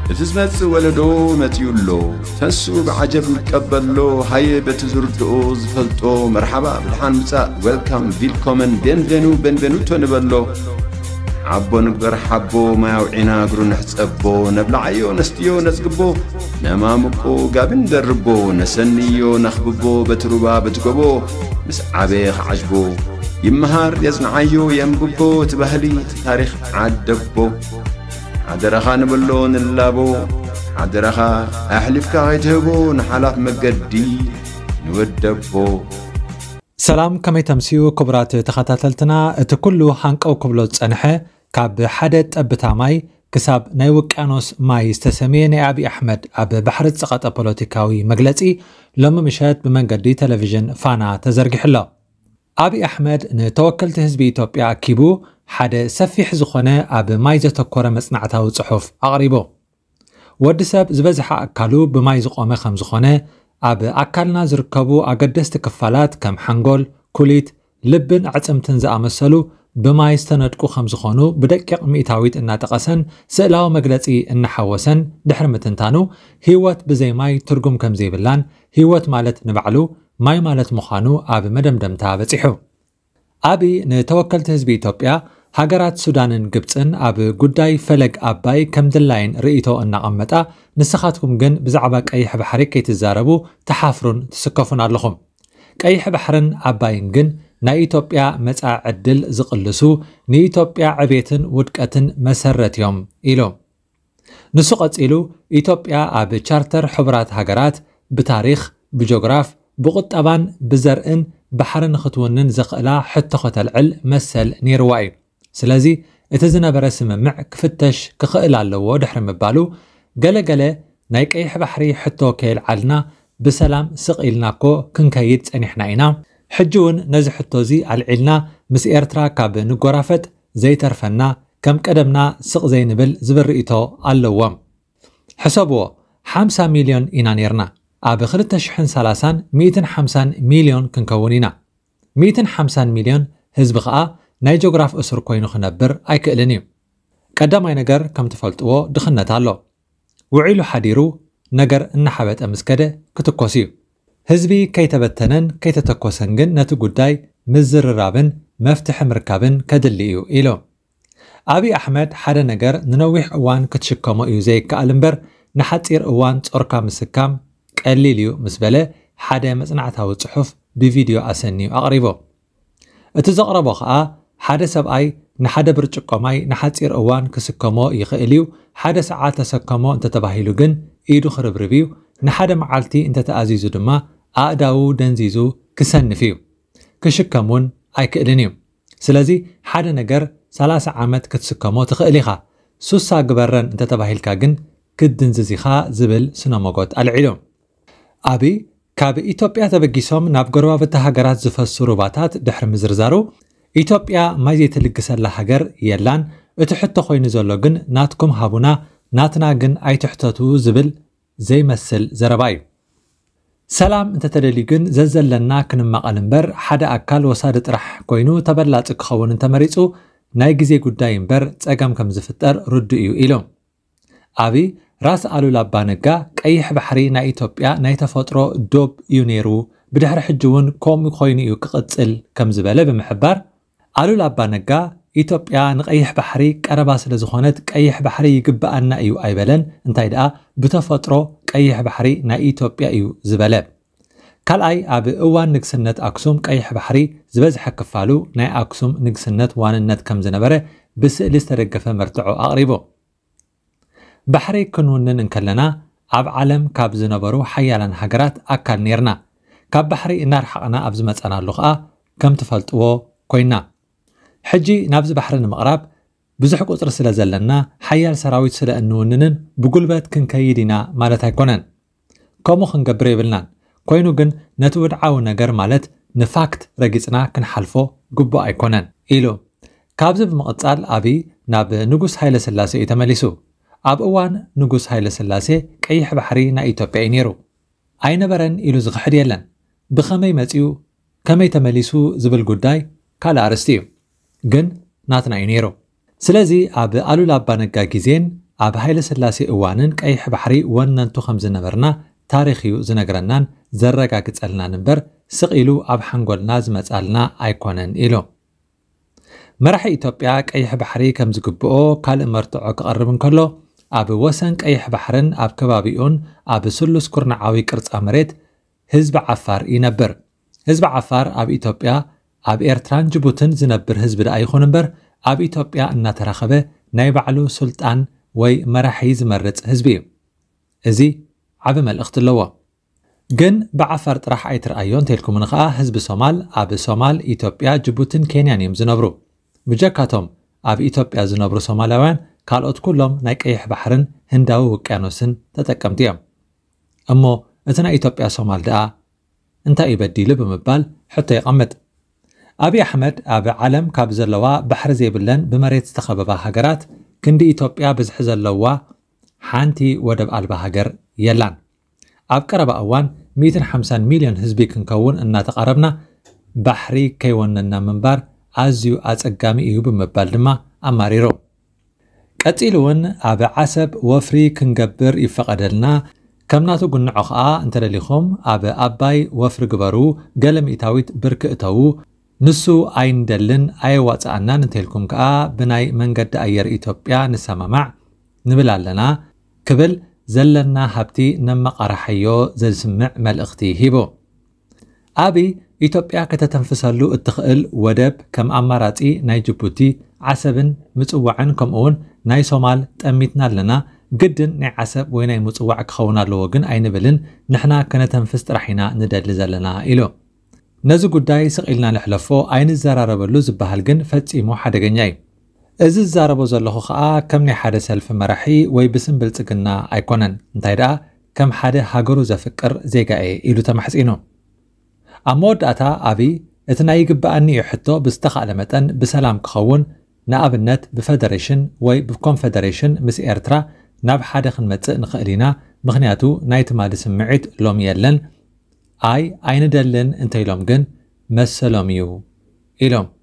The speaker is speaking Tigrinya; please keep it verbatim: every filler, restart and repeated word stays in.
تزمت ولدو متيولو تنسو بعجب متقبلو هاي بتزردو زفلتو مرحبا بالحان مساء ويلكم فيلكومن بينفينو بينفينو تنبلو عبو نقدر حبو ما يوعينا قرو نحسبو نبلعيو نستيو نزقبو نمامكو قابن دربو نسنيو نخببو بتروبا بتقبو مس عبيخ عجبو يمهار يزنعيو ينببو تبهلي تاريخ عدبو عدرخا نبلو نلابو عدرخا أحلفكا غيتهبو نحلاف مقدي نودبو سلام كمي تمسيو كبرات تخاتلتنا اتكلو حانقو كبلو تصنحه كاب حدد ابتاماي كساب نايوك انوس ماي استسميني ابي احمد اب بحرت سقط بوليتيكاوي مغلصي لما مشات بمنقدي تلفزيون فانا تزرغحلو ابي احمد نتوكلت حزب ايتوبيا كيبو حدا سفيح زخونه اب ماي زتكوره مصنعتاو صحف اقريبو ودسب زبزح اكالو بماي زقومه خم زخونه اب اكلنا زركبو اقدست كفالات كم حنقول كوليت لبن عصمتن زامسلو بما يستندقو خمزخونو بدقيق مئتاويت ان تقسن سئلاو مغلصي ان حوسن دحر متنتانو هيوت بزي ماي ترغم كم زي بلان هيوت مالت نبعلو ماي مالت مخانو اب مدمدمتا بصيحو ابي نتوكلت حزب ايتوبيا هاجرات سودانن ግብፅን اب ጉዳይ ፈለግ አባይ ከምድላይን ርእይቶ እናቀመጣ ንስኻትኩም ግን ብዛዕባ ቀይሕ ባሕሪ ከይትዛረቡ ተሓፍሩን ትስከፉን ኣለኹም ቀይሕ ባሕርን አባይን ግን ናይ ኢትዮጵያ መጻ ዕድል ዝቅልሱ ንኢትዮጵያ ዕቤትን ውድቀትን መሰረት እዮም ኢሎም ንሱ ቀፂሉ ኢትዮጵያ ኣብ ቻርተር ሕቡራት ሃገራት ብታሪኽ ብጂኦግራፍ ብቁጠባን ብዘርእን ባሕርን ክትውንን ዝኽእላ ሕቶ ከተልዕል መሰል ነይርዋ እዩ ስለዚህ እተዝነበረ ስምምዕ ክፍተሽ ክኽእል ኣለዎ ድሕሪ ምባሉ ገለገለ ናይ ቀይሕ ባሕሪ ሕቶ ከይልዓልና ብሰላም ስቕኢልናኮ ክንከይድ ፀኒሕና ኢና ሕጂውን ነዚ ሕቶዚ ኣልዒልና ምስ ኤርትራ ካብ ንጎራፈጥ ዘይተርፈና ከም ቀደምና ስቕ ዘይንብል ዝብርኢቶ ኣለዎም ሕሰብዎ ሓምሳ ሚልዮን ኢና ነርና ኣብ ክልተ ሽሕን ሰላሳን ሚእቲ ሓምሳን ሚልዮን ክንከውን ኢና ሚእቲ ሓምሳን ሚልዮን ህዝቢ ከዓ ናይ ጂኦግራፍ እስር ኮይኑ ክነብር ኣይክእልን እዩ ቀዳማይ ነገር ከም ትፈልጥዎ ድኽነት ኣሎ ውዒሉ ሓዲሩ ነገር እናሓበጠ ምስከደ ክትኮስ እዩ ህዝቢ ከይተበተነን ከይተተኮሰን ግን ነቲ ጉዳይ ምዝርራብን መፍትሒ ምርካብን ከድሊ እዩ ኢሎም አቢ አሕመድ ሓደ ነገር ንነዊሕ እዋን ክትሽከሞ እዩ ዘይከኣል እምበር ንሓፂር እዋን ጾርካ ምስካም ቀሊል እዩ ምስ በለ ሓደ መጽናዕታዊ ጽሑፍ ብቪድዮ ኣሰኒዩ ኣቕሪቦ እቲ ዘቕረቦ ከዓ ሓደ ሰብኣይ ንሓደ ብርጭቆ ማይ ንሓፂር እዋን ክስከሞ ይኽእል እዩ ሓደ ሰዓት ተሰከሞ እንተተባሂሉ ግን ኢዱ ክርብርብ እዩ ንሓደ መዓልቲ እንተተኣዚዙ ድማ ኣእዳው ደንዚዙ ክሰንፍ እዩ ክሽከሙን ኣይክእልን እዩ ስለዚ ሓደ ነገር ሰላሳ ዓመት ክትስከሞ ትኽእል ኢኻ ሱሳ ግበረን እንተተባሂልካ ግን ክድንዝዝ ኢኻ ዝብል ስነመጎት ኣልዒሎም አቢ ካብ ኢትዮጵያ ተበጊሶም ናብ ጎረባብቲ ሃገራት ዝፈሱ ሩባታት ድሕሪ ምዝርዛሩ ኢትዮጵያ ማይ ዘይትልግሰላ ሃገር የላን እቲ ሕቶ ኮይኑ ዘሎ ግን ናትኩም ሃቡና ናትና ግን ኣይትሕተቱ ዝብል ዘይመስል ዘረባ እዩ ሰላም እንተተደልዩ ግን ዘዘለና ክንማቐል እምበር ሓደ ኣካል ወሳዲ ጥራሕ ኮይኑ ተበላፂ ክኸውን እንተመሪፁ ናይ ግዜ ጉዳይ እምበር ፀገም ከም ዝፍጠር ርዱ እዩ ኢሎም አቢ ራስ አሉላ አባ ነጋ ቀይሕ ባሕሪ ናይ ኢትዮጵያ ናይ ተፈጥሮ ዶብ እዩ ነይሩ ብድሕሪ ሕጂ እውን ከምኡ ኮይኑ እዩ ክቕፅል ከም ዝበለ ብምሕባር አሉላ አባ ነጋ ኢትዮጵያ ንቀይሕ ባሕሪ ቀረባ ስለ ዝኾነት ቀይሕ ባሕሪ ይግባአና እዩ ኣይበለን እንታይ ደኣ ብተፈጥሮ ቀይሕ ባሕሪ ናይ ኢትዮጵያ እዩ ዝበለ ካልኣይ ኣብ እዋን ንግስነት ኣክሱም ቀይሕ ባሕሪ ዝበዝሐ ክፋሉ ናይ ኣክሱም ንግስነት ዋንነት ከም ዝነበረ ብስእሊ ዝተደገፈ መርትዖ ኣቕሪቦ ባሕሪ ክንውንን እንከለና ኣብ ዓለም ካብ ዝነበሩ ሓያላን ሃገራት ኣካል ነርና ካብ ባሕሪ እናርሓቕና ኣብ ዝመፀናሉ ከዓ ከም ትፈልጥዎ ኮይና ሕጂ ናብዚ ባሕሪ ንምቕራብ ብዙሕ ቁፅሪ ስለ ዘለና ሓያል ሰራዊት ስለ እንውንንን ብጉልበት ክንከይድ ኢና ማለት ኣይኮነን ከምኡ ክንገብር የብልናን ኮይኑ ግን ነቲ ውድዓዊ ነገር ማለት ንፋክት ረጊፅና ክንሓልፎ ግቡእ ኣይኮነን ኢሉ ካብዚ ብምቕፃል አቢ ናብ ንጉስ ሃይለ ስላሴ እዩ ተመሊሱ ኣብ እዋን ንጉስ ሃይለ ስላሴ ቀይሕ ባሕሪ ናይ ኢትዮጵያ እዩ ነይሩ ኣይነበረን ኢሉ ዝኽሕድ የለን ብኸመይ መፂኡ ከመይ ተመሊሱ ዝብል ጉዳይ ካልእ ኣርስቲ እዩ ግን ናትና እዩ ነይሩ ስለዚ ኣብ አሉላ አባ ነጋ ጊዜን ኣብ ሃይለ ስላሴ እዋንን ቀይሕ ባሕሪ ወነንቱ ከም ዝነበርና ታሪኽዩ ዝነግረናን ዘረጋግጸልናን እምበር ስቕኢሉ ኣብ ሓንጎልና ዝመጻልና ኣይኮነን ኢሉ መራሒ ኢትዮጵያ ቀይሕ ባሕሪ ከም ዝግብኦ ካልእ መርትዖ ክቐርብ እንከሎ ኣብ ወሰን ቀይሕ ባሕርን ኣብ ከባቢኡን ኣብ ስሉስ ኩርናዓዊ ቅርጻ መሬት ህዝቢ ዓፋር ይነብር ህዝቢ ዓፋር ኣብ ኢትዮጵያ ኣብ ኤርትራን ጅቡትን ዝነብር ህዝቢ ደኣ ይኹን እምበር ኣብ ኢትዮጵያ እናተረኸበ ናይ ባዕሉ ሱልጣን ወይ መራሒ ዝመርጽ ህዝቢ እዩ እዚ ዓብ መልእኽቲ ኣለዎ ግን ብዓፋር ጥራሕ ኣይትረኣዮን ተልኩም ንኸኣ ህዝቢ ሶማል ኣብ ሶማል ኢትዮጵያ ጅቡትን ኬንያን እዮም ዝነብሩ ብጀካቶም ኣብ ኢትዮጵያ ዝነብሩ ሶማላውያን ካልኦት ኩሎም ናይ ቀይሕ ባሕርን ህንዳዊ ውቅያኖስን ተጠቀምቲ እዮም እሞ እቲ ናይ ኢትዮጵያ ሶማል ደኣ እንታይ ይበዲሉ ብምባል ሕቶ ይቐምጥ አብይ አሕመድ ኣብ ዓለም ካብ ዘለዋ ባሕሪ ዘይብለን ብመሬት ዝተኸበባ ሃገራት ክንዲ ኢትዮጵያ ብዝሕ ዘለዋ ሓንቲ ወደብ ኣልባ ሃገር የላን ኣብ ቀረባ እዋን مئة وخمسين ሚልዮን ህዝቢ ክንከውን እናተቃረብና ባሕሪ ከይወነና ምንባር ኣዝዩ ኣጸጋሚ እዩ ብምባል ድማ ኣማሪሮ ቀፂሉ እውን ኣብ ዓሰብ ወፍሪ ክንገብር ይፈቀደልና ከምናቱ ጉንዖ ከዓ እንተደሊኹም ኣብ ኣባይ ወፍሪ ግበሩ ገለ ሚእታዊት ብርኪ እተው ንሱ ኣይንደልን ኣይዋፅኣናን እንተልኩም ከዓ ብናይ መንገዲ ኣየር ኢትዮጵያ ንሰማማዕ ንብል ኣለና ክብል ዘለና ሃብቲ ነመቐራሕዮ ዘስምዕ መልእኽቲ ሂቦ ኣቢ ኢትዮጵያ ከተተንፍሰሉ እትኽእል ወደብ ከም ኣማራጺ ናይ ጅቡቲ ዓሰብን ምጽዋዕን ከምኡውን ናይ ሶማል ጠሚትና ኣለና ግድን ናይ ዓሰብ ወይ ናይ ምጽዋዕ ክኸውን ኣለዎ ግን ኣይንብልን ንሕና ከነተንፍስ ጥራሒና ንደሊ ዘለና ኢሉ ነዚ ጉዳይ ስቕኢልና ንሕለፎ ኣይንዘራረበሉ ዝበሃል ግን ፈጺሙ ሓደገኛ እዩ እዚ ዝዛረቦ ዘለኹ ከዓ ከም ናይ ሓደ ሰልፊ መራሒ ወይ ብስም ብልጽግና ኣይኮነን እንታይ ደኣ ከም ሓደ ሃገሩ ዘፍቅር ዜጋ እየ ኢሉ ተማሕጺኑ ኣብ መወዳእታ ኣቢ እቲ ናይ ይግባኣኒ እዩ ሕቶ ብዝተኻእለ መጠን ብሰላም ክኸውን ንኣብነት ብፌደሬሽን ወይ ብኮንፌደሬሽን ምስ ኤርትራ ናብ ሓደ ክንመጽእ ንኽእል ኢና ምኽንያቱ ናይ ትማሊ ስምዒት ሎሚ የለን ኣይ ኣይንደልን እንተኢሎም ግን መሰሎም እዩ ኢሎም